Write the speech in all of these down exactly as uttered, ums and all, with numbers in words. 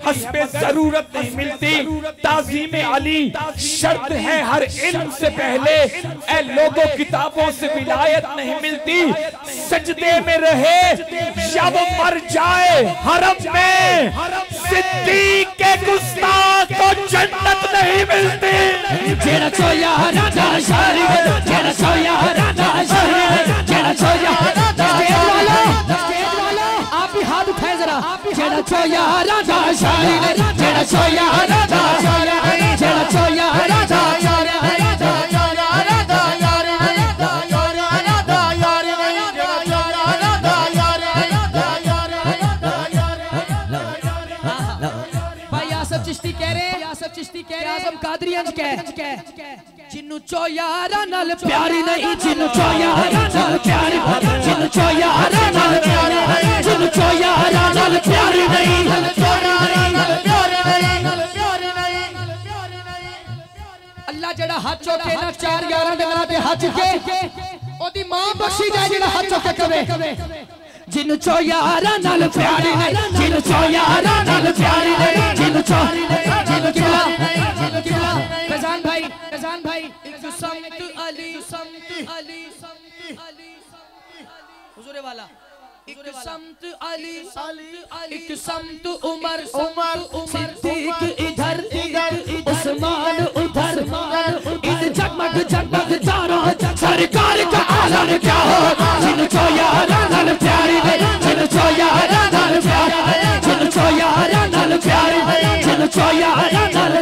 हस्बे जरूरत नहीं मिलती। ताज़ीम अली शर्त है हर इल्म से पहले। ए लोगों किताबों से विलायत नहीं मिलती। सजदे में रहे या वो मर जाए हरम में, सिद्दीक के गुस्ताख को जन्नत नहीं मिलती। जेड़ा चोया राजा शारी, जेड़ा चोया राजा शारी, जेड़ा चोया आप ही हाथ उठाए जरा। जेड़ा चोया राजा शारी, जेड़ा चोया राजा शारी, जेड़ा चोया राजा शारी। चिश्ती कह रहे हैं, चिश्ती कह रहे हैं, आज़म कादरियंज कह जिन्नू चोयारा नाल प्यारी नहीं, जिन्नू चोयारा नाल प्यारी, जिन्नू चोयारा नाल प्यारी, जिन्नू चोयारा नाल प्यारी नहीं। अल्लाह जड़ा हाथ चौके ना चार यारां दे नाल ते हाथ चुके ओदी मां बख्शी जाए जेड़ा हाथ चौके कवे। जिन्नू चोयारा नाल प्यारी नहीं, जिन्नू चोयारा नाल प्यारी नहीं, जिन्नू चोरी जिन्नू किबला जिन्नू किबला फैजान भाई, फैजान भाई एक समत अली, समत अली, समत अली, हुजूर वाला एक समत अली, एक समत उमर, उमर सिद्दीक इधर इधर उस्मान उधर, इन जगमग जगमग तारों सरकार का आलन क्या हो। जिन्नू चोयारा नाल प्यारी, जिन्नू चोयारा नाल प्यारी, जिन्नू चोयारा नाल प्यारी, जिन्नू चोयारा नाल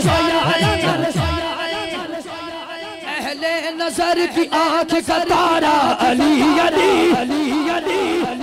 अहले नजर की आंख का तारा अली अली अली अली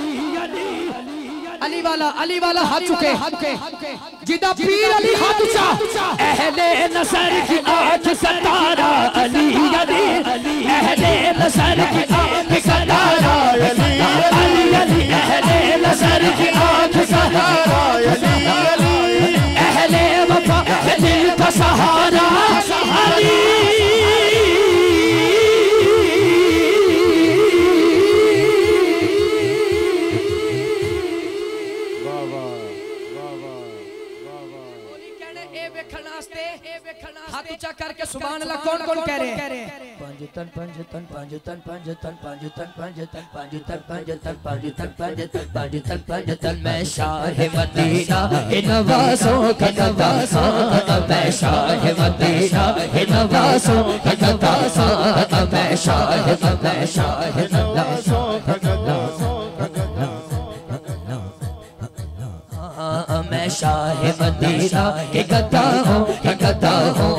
अली वाला, अली वाला हाथ चुके जिदा पीर अली हाथ ऊंचा। अहले नजर की आंख का तारा अली अली, अहले नजर की आंख का तारा अली अली अली, अहले नजर की आंख का तारा अली अली, अहले वफा दिल का सहारा अली। हाथ ऊंचा करके सुभान अल्लाह कौन कौन कह रहे हैं। पंजतन पंजतन पंजतन पंजतन पंजतन पंजतन पंजतन पंजतन पंजतन पंजतन पंजतन पंजतन मैं शाह मदीना ए नवासों का नवासा, मैं शाह मदीना ए नवासों का नवासा, मैं शाह मैं शाह नवासों का नवासा, मैं शाह मदीना के गदा हूँ, के गदा हूँ,